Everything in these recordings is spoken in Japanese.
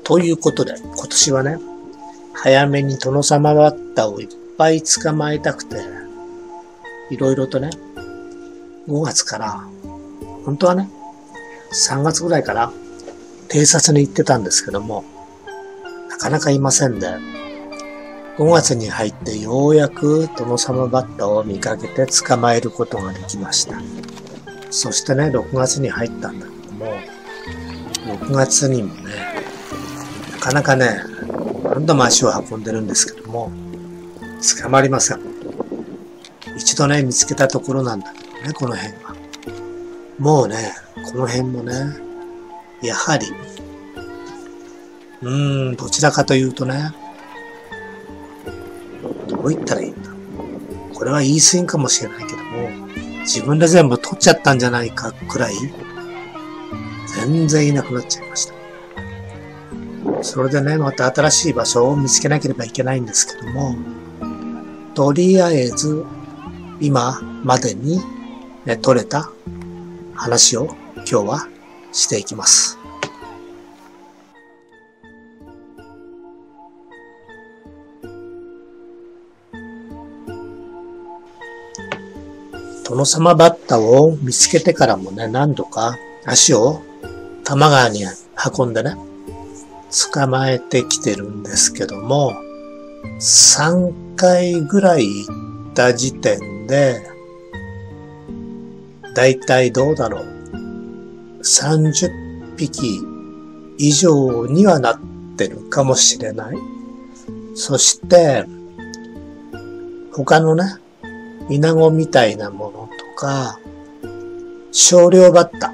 ということで、今年はね、早めに殿様バッタをいっぱい捕まえたくて、いろいろとね、5月から、本当はね、3月ぐらいから偵察に行ってたんですけども、なかなかいませんで、5月に入ってようやく殿様バッタを見かけて捕まえることができました。そしてね、6月に入ったんだけども、6月にもね、なかなかね、何度も足を運んでるんですけども、捕まりません。一度ね、見つけたところなんだけどね、この辺は。もうね、この辺もね、やはり、どちらかというとね、どう言ったらいいんだ。これは言い過ぎかもしれないけども、自分で全部取っちゃったんじゃないかくらい、全然いなくなっちゃいました。それでね、また新しい場所を見つけなければいけないんですけども、とりあえず、今までに、ね、取れた話を今日はしていきます。殿様バッタを見つけてからもね、何度か足を多摩川に運んでね、捕まえてきてるんですけども、3回ぐらい行った時点で、だいたいどうだろう、30匹以上にはなってるかもしれない。そして、他のね、イナゴみたいなものとか、少量バッタ、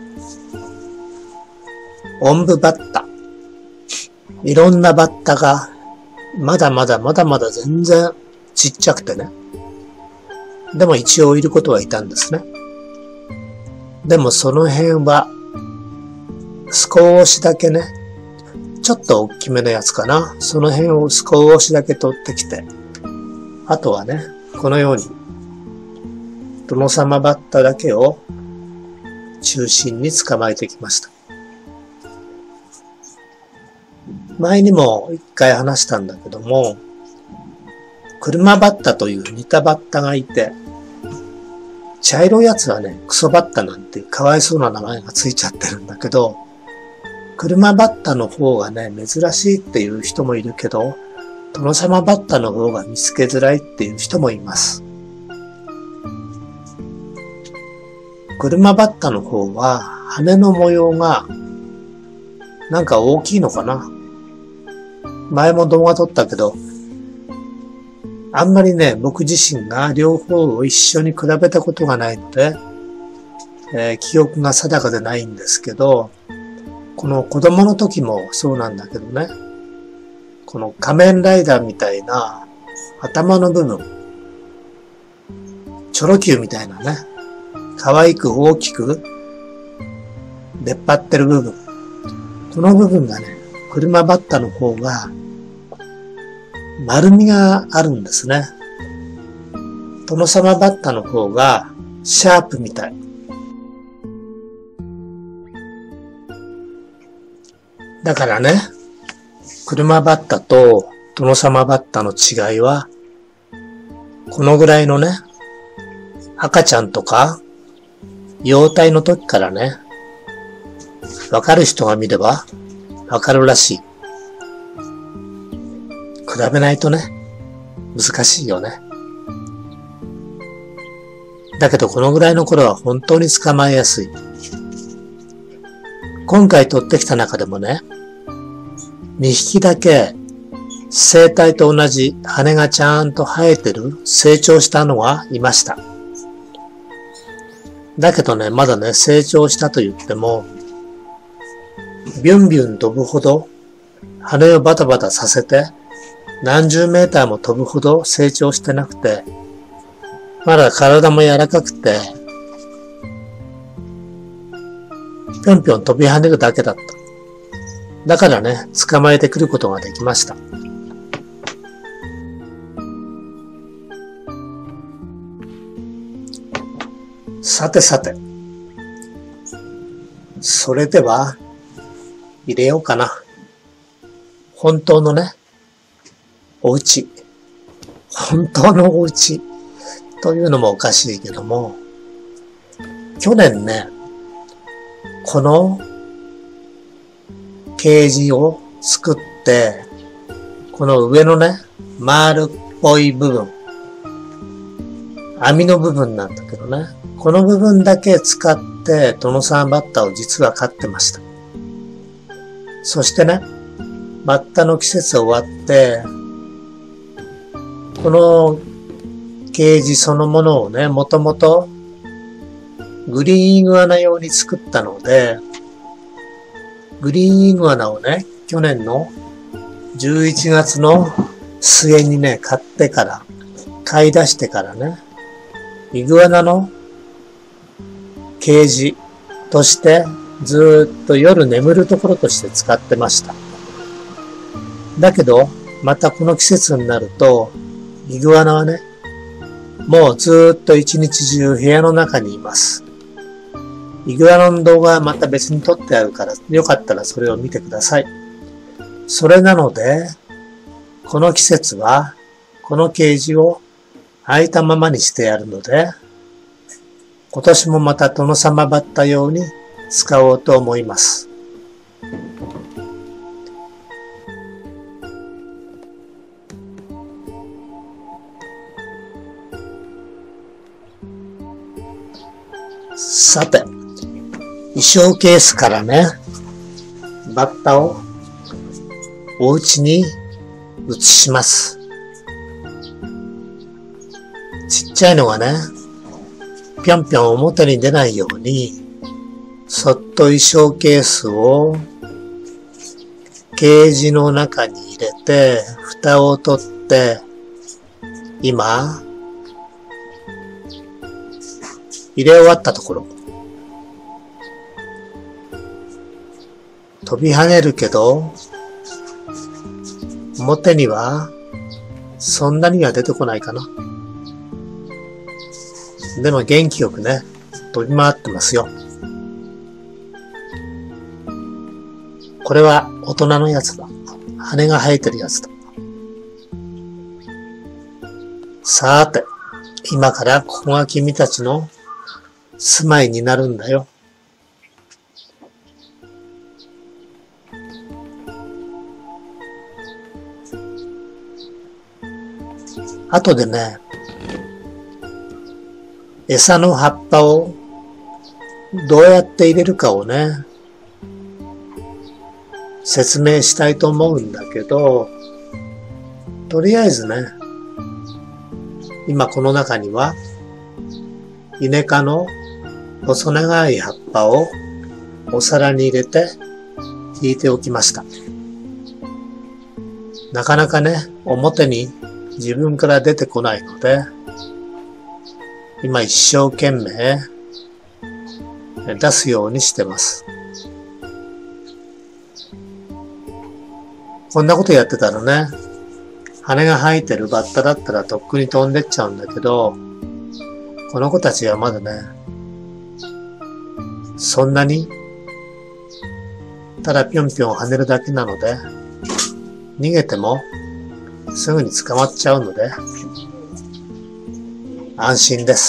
おんぶバッタ、いろんなバッタが、まだまだ全然ちっちゃくてね。でも一応いることはいたんですね。でもその辺は、少しだけね、ちょっと大きめのやつかな。その辺を少しだけ取ってきて、あとはね、このように、殿様バッタだけを中心に捕まえてきました。前にも一回話したんだけども、車バッタという似たバッタがいて、茶色いやつはね、クソバッタなんてかわいそうな名前がついちゃってるんだけど、車バッタの方がね、珍しいっていう人もいるけど、殿様バッタの方が見つけづらいっていう人もいます。車バッタの方は羽の模様がなんか大きいのかな。前も動画撮ったけど、あんまりね、僕自身が両方を一緒に比べたことがないので、記憶が定かでないんですけど、この子供の時もそうなんだけどね、この仮面ライダーみたいな頭の部分、チョロ Q みたいなね、可愛く大きく出っ張ってる部分、この部分がね、車バッタの方が丸みがあるんですね。殿様バッタの方がシャープみたい。だからね、車バッタと殿様バッタの違いは、このぐらいのね、赤ちゃんとか幼体の時からね、わかる人が見ればわかるらしい。比べないとね、難しいよね。だけどこのぐらいの頃は本当に捕まえやすい。今回取ってきた中でもね、2匹だけ生体と同じ羽がちゃんと生えてる成長したのがいました。だけどね、まだね、成長したと言っても、ビュンビュン飛ぶほど羽をバタバタさせて何十メーターも飛ぶほど成長してなくて、まだ体も柔らかくて、ぴょんぴょん飛び跳ねるだけだった。だからね、捕まえてくることができました。さてさて。それでは、入れようかな。 本当のね、お家。本当のお家というのもおかしいけども、去年ね、このケージを作って、この上のね、丸っぽい部分、網の部分なんだけどね、この部分だけ使ってトノサマバッタを実は飼ってました。そしてね、バッタの季節終わって、このケージそのものをね、もともとグリーンイグアナ用に作ったので、グリーンイグアナをね、去年の11月の末にね、買い出してからね、イグアナのケージとしてずーっと夜眠るところとして使ってました。だけど、またこの季節になると、イグアナはね、もうずーっと一日中部屋の中にいます。イグアナの動画はまた別に撮ってあるから、よかったらそれを見てください。それなので、この季節は、このケージを開いたままにしてやるので、今年もまたトノサマバッタ用に使おうと思います。さて、衣装ケースからね、バッタをお家に移します。ちっちゃいのがね、ぴょんぴょん表に出ないように、そっと衣装ケースをケージの中に入れて、蓋を取って、今、入れ終わったところ。飛び跳ねるけど、表にはそんなには出てこないかな。でも元気よくね、飛び回ってますよ。これは大人のやつだ。羽が生えてるやつだ。さーて、今からここが君たちの住まいになるんだよ。後でね、餌の葉っぱをどうやって入れるかをね、説明したいと思うんだけど、とりあえずね、今この中には、イネ科の細長い葉っぱをお皿に入れて引いておきました。なかなかね、表に自分から出てこないので、今一生懸命出すようにしてます。こんなことやってたらね、羽が生えてるバッタだったらとっくに飛んでっちゃうんだけど、この子たちはまだね、そんなに、ただぴょんぴょん跳ねるだけなので、逃げてもすぐに捕まっちゃうので、安心です。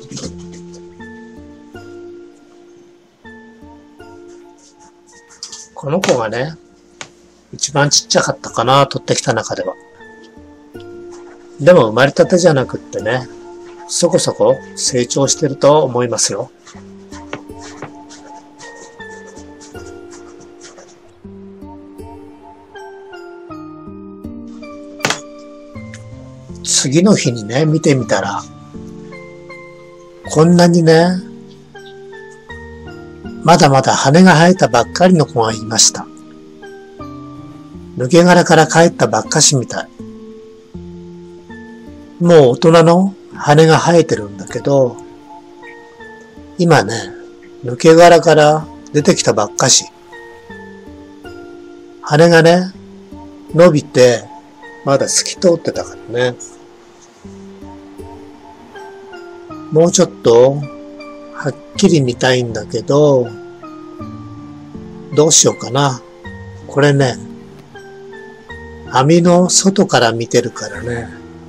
この子がね、一番ちっちゃかったかな、取ってきた中では。でも生まれたてじゃなくってね、そこそこ成長してると思いますよ。次の日にね、見てみたら、こんなにね、まだまだ羽が生えたばっかりの子がいました。抜け殻から帰ったばっかしみたい。もう大人の羽が生えてるんだけど、今ね、抜け殻から出てきたばっかし。羽がね、伸びて、まだ透き通ってたからね。もうちょっと、はっきり見たいんだけど、どうしようかな。これね、 網の外から見てるからね、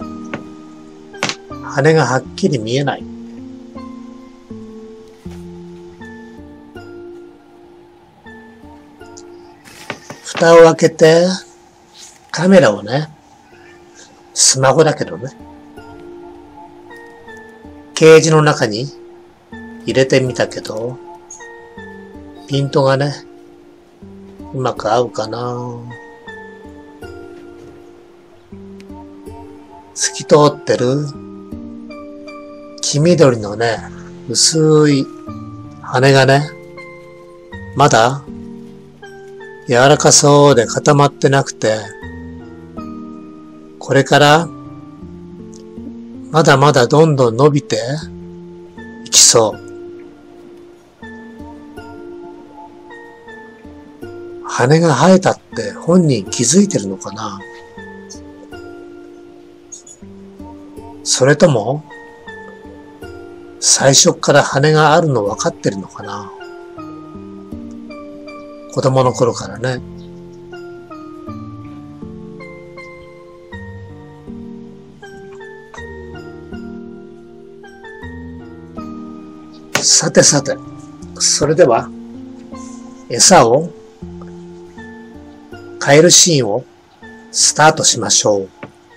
羽がはっきり見えない。蓋を開けて、カメラをね、スマホだけどね、ケージの中に入れてみたけど、ピントがね、うまく合うかな。透き通ってる黄緑のね、薄い羽がね、まだ柔らかそうで固まってなくて、これからまだまだどんどん伸びていきそう。羽が生えたって本人気づいてるのかな？それとも最初から羽があるの分かってるのかな？子供の頃からね。さてさて、それでは餌を変えるシーンをスタートしましょう。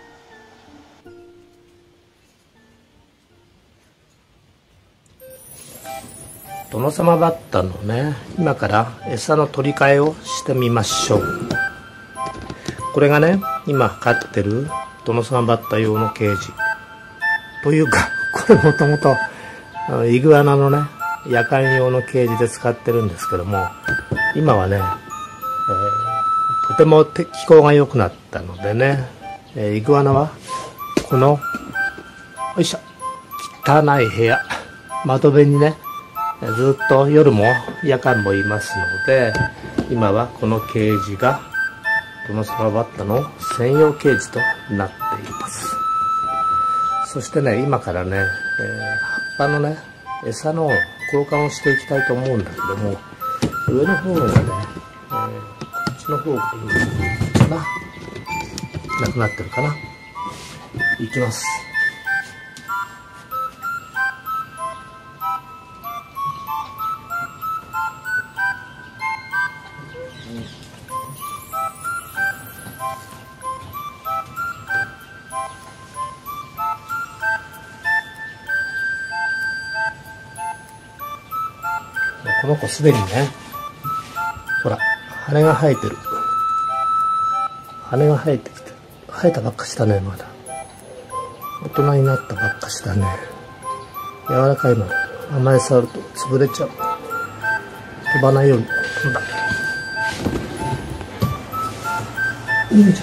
殿様バッタのね、今から餌の取り替えをしてみましょう。これがね、今飼ってる殿様バッタ用のケージ。というか、これもともとイグアナのね、夜間用のケージで使ってるんですけども、今はね、とても気候が良くなったのでね、イグアナはこの、よいしょ、汚い部屋、窓辺にね、ずっと夜も夜間もいますので、今はこのケージが殿様バッタの専用ケージとなっています。そしてね、今からね、葉っぱのね、餌の交換をしていきたいと思うんだけども、上の方がね、こっちの方がいいかな。なくなってるかな。いきます。この子すでにね、ほら、羽が生えてる。羽が生えてきてる。生えたばっかしだね、まだ。大人になったばっかしだね。柔らかいの。甘え触ると潰れちゃう。飛ばないように飛んだ。逃げちゃった。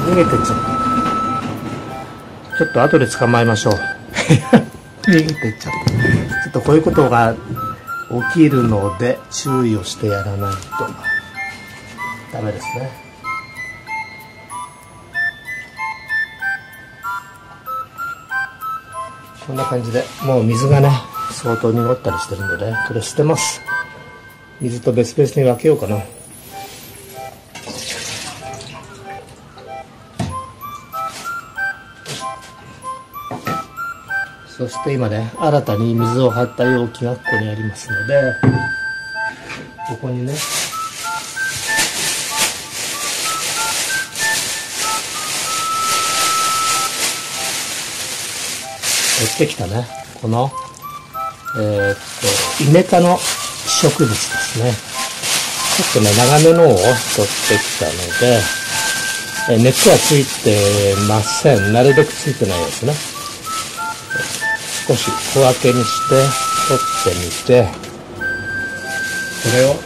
逃げてっちゃった。ちょっと後で捕まえましょう。逃げてっちゃった。ちょっとこういうことが起きるので注意をしてやらないとダメですね。こんな感じでもう水がね相当濁ったりしてるのでこれ捨てます。水と別々に分けようかな。そして今ね、新たに水を張った容器がここにありますので、ここにね、取ってきたね、この、イネ科の植物ですね。ちょっとね、長めのを取ってきたので、根っこはついてません。なるべくついてないですね。少し小分けにして取ってみて、これを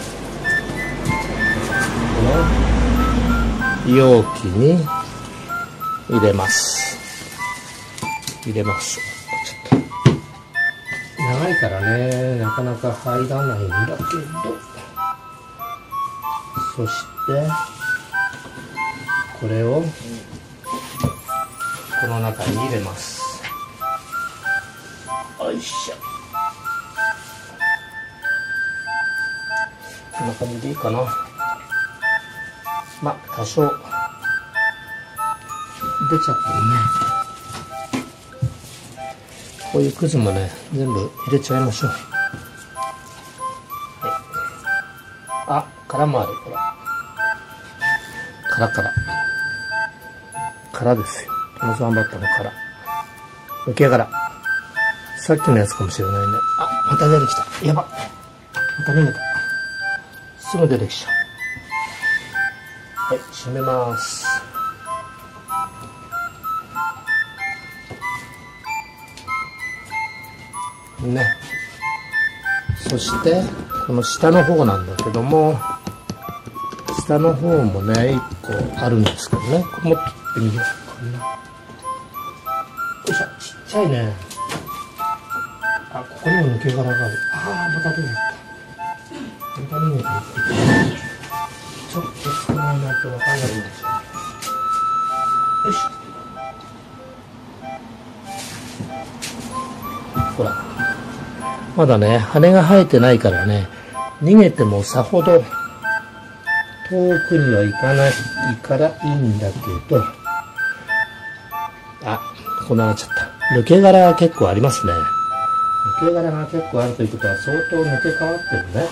この容器に入れます。ちょっと長いからね、なかなか入らないんだけど、そしてこれをこの中に入れます。よいしょ。こんな感じでいいかな。 まあ多少出ちゃってもね、こういうくずもね全部入れちゃいましょう。はい、あ、殻もある。ほら、殻ですよ。トノサマバッタの殻、抜け殻。さっきのやつかもしれないね。あ、また出てきた。やば、また逃げた。すぐ出てきちゃう。はい、閉めます。ね。そしてこの下の方なんだけども、下の方もね1個あるんですけどね、これも取ってみようかな。よいしょ、ちっちゃいね。あ、ここにも抜け殻がある。ああ、また出てきた。また逃げていって、ちょっと少ないなと分かんなくなっちゃう。よいしょ。ほら、まだね羽が生えてないからね、逃げてもさほど遠くには行かないからいいんだけど、あ、こんなになっちゃった。抜け殻が結構ありますね。抜け殻が結構あるということは相当抜け変わってるね。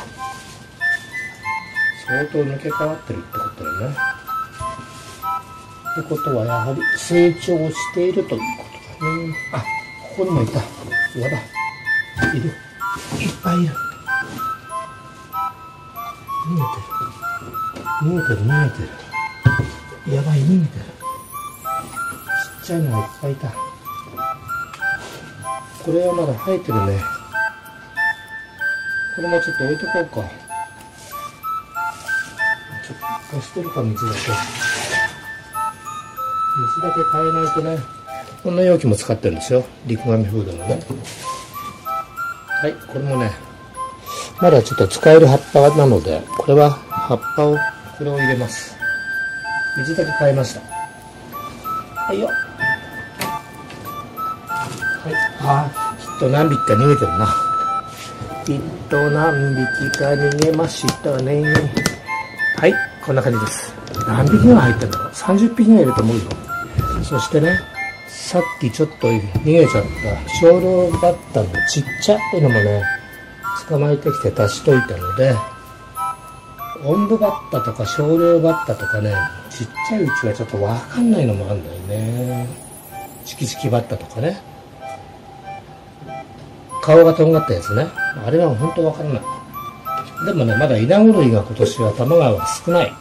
相当抜け変わってるってことだね。ってことはやはり成長しているということだね。あ、ここにもいた。やばい。いる。いっぱいいる。逃げてる。やばい、逃げてる。ちっちゃいのがいっぱいいた。これはまだ生えてるね。これもちょっと置いとこうか。ちょっと貸してるか、水だけ変えないとね。こんな容器も使ってるんですよ、リクガメフードのね。はい、これもねまだちょっと使える葉っぱなので、これは葉っぱを、これを入れます。水だけ変えました。はいよ。はい、あー、きっと何匹か逃げてるな。きっと何匹か逃げましたね。はい、こんな感じです。何匹が入ってるんだろう。30匹がいると思うよ。そしてね、さっきちょっと逃げちゃった少量バッタのちっちゃいのもね捕まえてきて足しといたので、おんぶバッタとか少量バッタとかね、ちっちゃいうちはちょっとわかんないのもあるんだよね。チキチキバッタとかね、顔がとんがったやつね、あれは本当わからない。でもね、まだイナゴ類が今年は多摩川は少ない。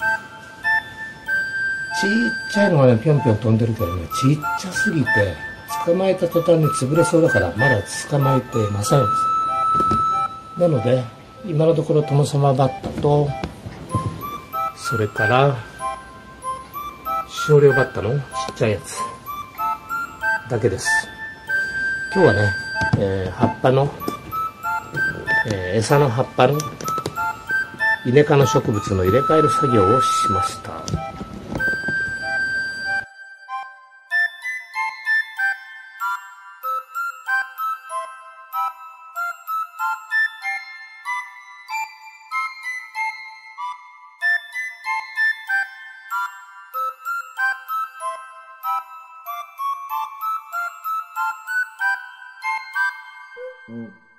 ちっちゃいのがねぴょんぴょん飛んでるけどね、ちっちゃすぎて捕まえた途端に潰れそうだからまだ捕まえてません。なので今のところトノサマバッタと、それから少量バッタのちっちゃいやつだけです。今日はね、葉っぱの、餌の葉っぱのイネ科の植物の入れ替える作業をしました。うん。